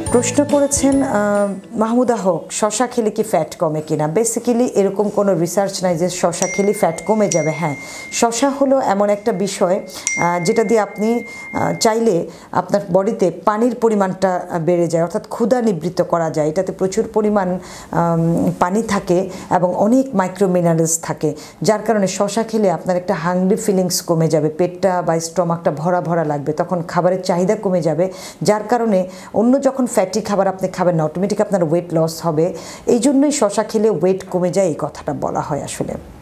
প্রশ্ন করেছেন মাহমুদা হক, শশা খেলে কি ফ্যাট কমে কিনা। বেসিক্যালি এরকম কোনো রিসার্চ নাই যে শশা খেলে ফ্যাট কমে যাবে। হ্যাঁ, শশা হলো এমন একটা বিষয় যেটা দিয়ে আপনি চাইলে আপনার বডিতে পানির পরিমাণটা বেড়ে যায়, অর্থাৎ ক্ষুধা নিবৃত্ত করা যায়। এটাতে প্রচুর পরিমাণ পানি থাকে এবং অনেক মাইক্রো মিনারেলস থাকে, যার কারণে শশা খেলে আপনার একটা হাংরি ফিলিংস কমে যাবে, পেটটা বা স্টমাকটা ভরা ভরা লাগবে, তখন খাবারের চাহিদা কমে যাবে, যার কারণে অন্য যখন ফ্যাটি খাবার আপনি খাবেন না, অটোমেটিক আপনার ওয়েট লস হবে। এই জন্যই শশা খেলে ওয়েট কমে যায়, এই কথাটা বলা হয় আসলে।